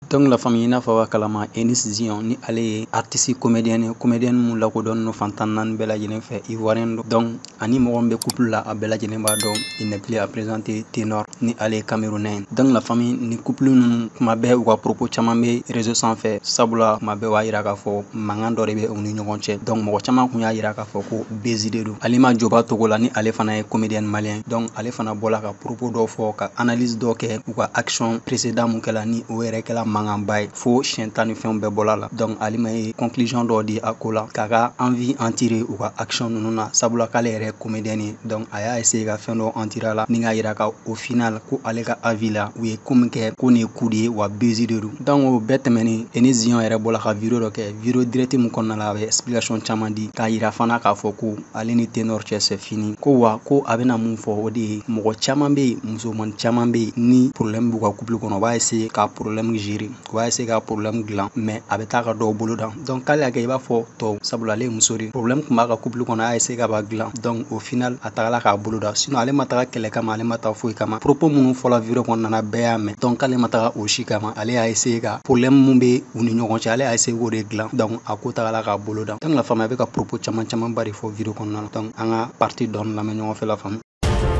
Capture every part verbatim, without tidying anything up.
Donc la famille n'a pas kalama Enis Zion ni ale artiste comédienne comédienne mu la ko don no fantanan bela jenen fait ivoirien donc ani mo be couple la a bela jenen ba do il n'est plus à présenter ténor ni ale camerounais donc la famille ni couple nu kuma be wa propos chama be réseau sans fait sabula ma be wa ira ka fo mangan do rebe oni ñogon che donc mo chama ku ya ira ka fo ko bezide do alima joba togola ni ale fana comédienne malien donc ale fana bola ka propos do fo ka analyse do ke ou ka action précédent mu kala ni o ere kala mangan bay fo chentani fem be bolala donc alima conclusion do di akola kaka envie en tirer ou ka action nuna sabula kala ere comédienne donc aya essayer ka fen do en tirer la ni nga ira ka au final ko ale ka avila ou e comme ke ko ne kudi wa bezide do donc o betemeni Enizion ere bola ka vidéo do ke vidéo direct mu konna la explication chama di ka ira fana ka fo ko ale ni ténor che c'est fini ko wa ko abena mun fo o di mo chama be muso man chama be ni problème bu ka couple kono ba essayer ka problème gérer va essayer ka problème glan mais abeta ka do bolo dan donc kala ke ba fo to sabula le musori problème kuma ka couple kono a essayer ka ba glan donc au final atala ka bolo da sinon ale mata kele kama ale mata fo kama propos munu fo la vidéo kono na be ame donc ale mata o shi kama ale a essayer ka problème mun be uni ñogon ci ale a essayer ko de glan donc akota la ka bolo dan donc la femme avec ka propos chama chama bari fo vidéo kono donc anga partie donne la ñogon fait la femme.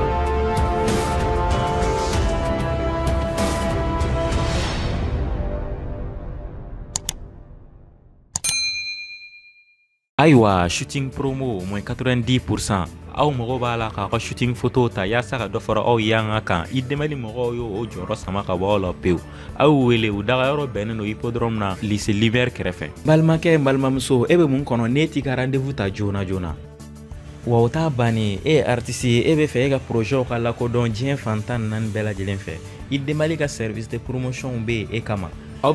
Aywa shooting promo moins quatre-vingt-dix pour cent aw mogo bala ka ko shooting photo ta ya saka do foro aw yanga kan idemali mogo yo o joro sama ka wala pew aw wele u daga yoro benno hippodrome na lycée l'hiver krefe balma ke balma mso ebe mun kono neti ka rendez-vous ta jona jona wauta bani e artiste ebe fe ga projet ka la ko don dien fantan nan bela jelen fe idemali ka service de promotion be e kama. On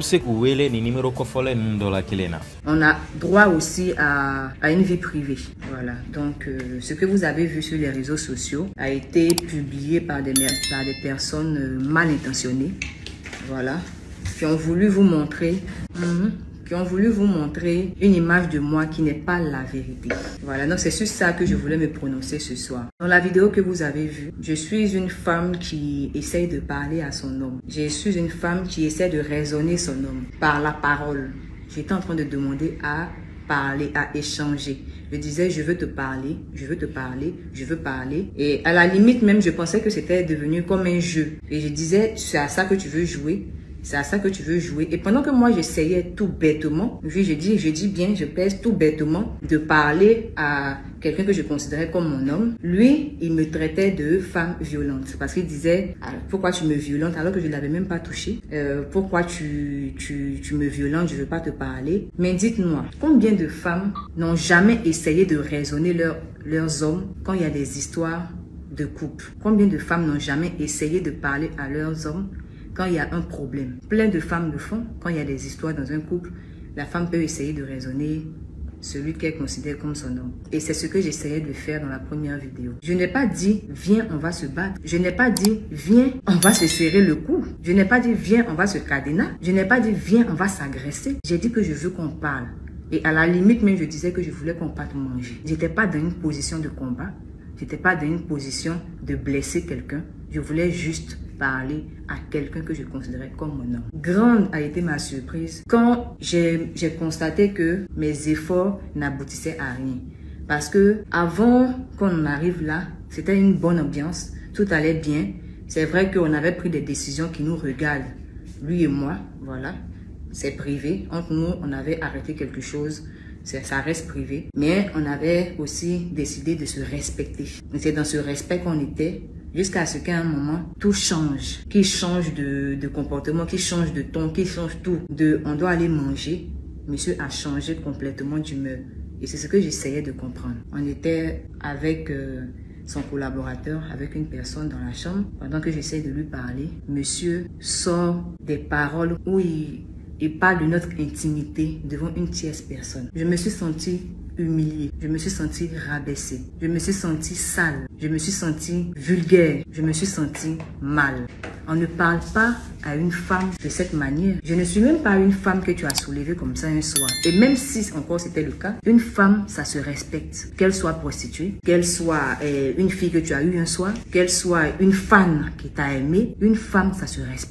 a droit aussi à, à une vie privée. Voilà. Donc, euh, ce que vous avez vu sur les réseaux sociaux a été publié par des, par des personnes euh, mal intentionnées. Voilà. Qui ont voulu vous montrer... Mm-hmm, qui ont voulu vous montrer une image de moi qui n'est pas la vérité. Voilà, donc c'est sur ça que je voulais me prononcer ce soir. Dans la vidéo que vous avez vue, je suis une femme qui essaye de parler à son homme. Je suis une femme qui essaie de raisonner son homme par la parole. J'étais en train de demander à parler, à échanger. Je disais, je veux te parler, je veux te parler, je veux parler. Et à la limite même, je pensais que c'était devenu comme un jeu. Et je disais, c'est à ça que tu veux jouer. C'est à ça que tu veux jouer. Et pendant que moi, j'essayais tout bêtement, oui, je dis, je dis bien, je pèse tout bêtement, de parler à quelqu'un que je considérais comme mon homme, lui, il me traitait de femme violente. Parce qu'il disait, pourquoi tu me violentes alors que je ne l'avais même pas touché? euh, Pourquoi tu, tu, tu me violentes, je ne veux pas te parler. Mais dites-moi, combien de femmes n'ont jamais essayé de raisonner leur, leurs hommes quand il y a des histoires de couple? Combien de femmes n'ont jamais essayé de parler à leurs hommes quand il y a un problème? Plein de femmes le font. Quand il y a des histoires dans un couple, la femme peut essayer de raisonner celui qu'elle considère comme son homme. Et c'est ce que j'essayais de faire dans la première vidéo. Je n'ai pas dit, viens, on va se battre. Je n'ai pas dit, viens, on va se serrer le cou. Je n'ai pas dit, viens, on va se cadener. Je n'ai pas dit, viens, on va s'agresser. J'ai dit que je veux qu'on parle. Et à la limite même, je disais que je voulais qu'on parte manger. J'étais pas dans une position de combat. J'étais pas dans une position de blesser quelqu'un. Je voulais juste parler à quelqu'un que je considérais comme mon homme. Grande a été ma surprise quand j'ai constaté que mes efforts n'aboutissaient à rien. Parce que avant qu'on arrive là, c'était une bonne ambiance, tout allait bien. C'est vrai qu'on avait pris des décisions qui nous regardent, lui et moi, voilà. C'est privé. Entre nous, on avait arrêté quelque chose. Ça reste privé. Mais on avait aussi décidé de se respecter. C'est dans ce respect qu'on était jusqu'à ce qu'à un moment, tout change. Qu'il change de, de comportement, qu'il change de ton, qu'il change tout. De on doit aller manger. Monsieur a changé complètement d'humeur. Et c'est ce que j'essayais de comprendre. On était avec euh, son collaborateur, avec une personne dans la chambre. Pendant que j'essaie de lui parler, monsieur sort des paroles où il... Il parle de notre intimité devant une tierce personne. Je me suis sentie humiliée. Je me suis sentie rabaissée. Je me suis sentie sale. Je me suis sentie vulgaire. Je me suis sentie mal. On ne parle pas à une femme de cette manière. Je ne suis même pas une femme que tu as soulevée comme ça un soir. Et même si encore c'était le cas, une femme, ça se respecte. Qu'elle soit prostituée, qu'elle soit euh, une fille que tu as eue un soir, qu'elle soit une fan qui t'a aimé, une femme, ça se respecte.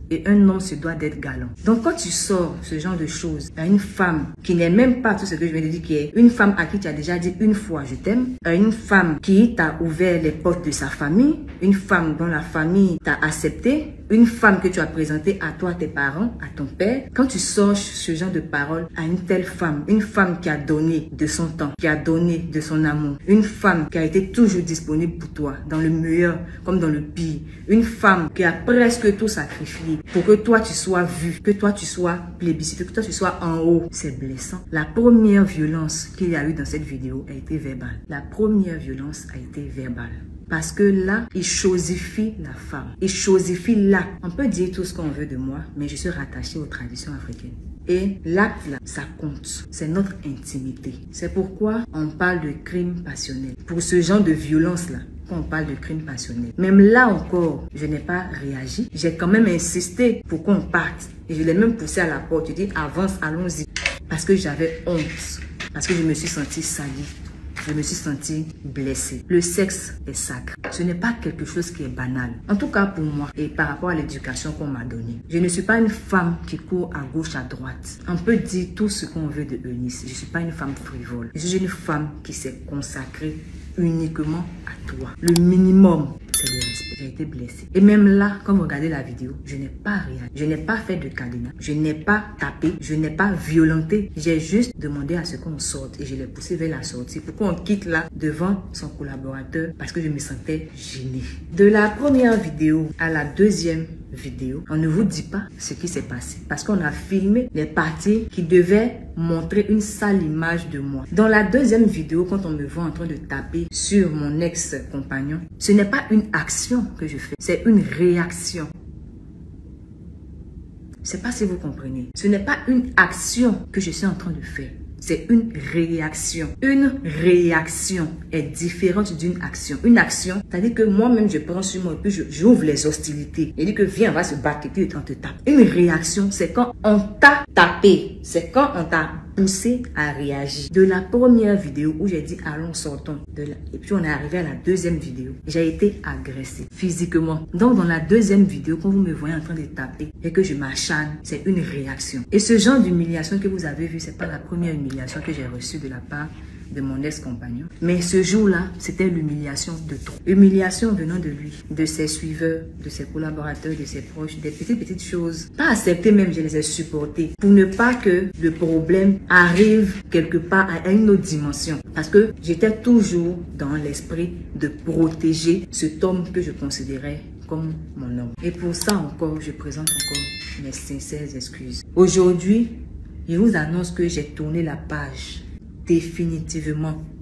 et un homme se doit d'être galant. Donc quand tu sors ce genre de choses à une femme qui n'est même pas tout ce que je viens de dire, qui est une femme à qui tu as déjà dit une fois je t'aime, à une femme qui t'a ouvert les portes de sa famille, une femme dont la famille t'a accepté, une femme que tu as présentée à toi, tes parents, à ton père, quand tu sors ce genre de paroles à une telle femme, une femme qui a donné de son temps, qui a donné de son amour, une femme qui a été toujours disponible pour toi, dans le meilleur comme dans le pire, une femme qui a presque tout sacrifié pour que toi tu sois vu, que toi tu sois plébiscité, que toi tu sois en haut, c'est blessant. La première violence qu'il y a eu dans cette vidéo a été verbale. La première violence a été verbale. Parce que là, il chosifie la femme. Il chosifie l'acte. On peut dire tout ce qu'on veut de moi, mais je suis rattachée aux traditions africaines. Et l'acte là, ça compte. C'est notre intimité. C'est pourquoi on parle de crime passionnel. Pour ce genre de violence là, quand on parle de crime passionnel. Même là encore, je n'ai pas réagi. J'ai quand même insisté pour qu'on parte. Et je l'ai même poussé à la porte. Je dis avance, allons-y. Parce que j'avais honte. Parce que je me suis sentie salie. Je me suis sentie blessée. Le sexe est sacré. Ce n'est pas quelque chose qui est banal. En tout cas pour moi et par rapport à l'éducation qu'on m'a donnée. Je ne suis pas une femme qui court à gauche, à droite. On peut dire tout ce qu'on veut de Eunice. Je ne suis pas une femme frivole. Je suis une femme qui s'est consacrée uniquement à toi. Le minimum, c'est le respect. J'ai été blessée. Et même là, quand vous regardez la vidéo, je n'ai pas réagi. Je n'ai pas fait de cadenas. Je n'ai pas tapé. Je n'ai pas violenté. J'ai juste demandé à ce qu'on sorte et je l'ai poussé vers la sortie pour qu'on quitte là devant son collaborateur parce que je me sentais gênée. De la première vidéo à la deuxième vidéo, on ne vous dit pas ce qui s'est passé parce qu'on a filmé les parties qui devaient montrer une sale image de moi. Dans la deuxième vidéo, quand on me voit en train de taper sur mon ex-compagnon, ce n'est pas une action que je fais, c'est une réaction. Je ne sais pas si vous comprenez. Ce n'est pas une action que je suis en train de faire. C'est une réaction. Une réaction est différente d'une action. Une action, c'est-à-dire que moi-même, je prends sur moi et puis j'ouvre les hostilités. Et dis que viens, on va se battre et puis on te tape. Une réaction, c'est quand on t'a tapé. C'est quand on t'a poussé à réagir. De la première vidéo où j'ai dit allons sortons. De la... Et puis on est arrivé à la deuxième vidéo. J'ai été agressée physiquement. Donc dans la deuxième vidéo, quand vous me voyez en train de taper et que je m'acharne, c'est une réaction. Et ce genre d'humiliation que vous avez vu, c'est pas la première humiliation que j'ai reçue de la part de mon ex-compagnon. Mais ce jour-là, c'était l'humiliation de trop. Humiliation venant de lui, de ses suiveurs, de ses collaborateurs, de ses proches, des petites, petites choses. Pas acceptées même, je les ai supportées. Pour ne pas que le problème arrive quelque part à une autre dimension. Parce que j'étais toujours dans l'esprit de protéger cet homme que je considérais comme mon homme. Et pour ça encore, je présente encore mes sincères excuses. Aujourd'hui, je vous annonce que j'ai tourné la page définitivement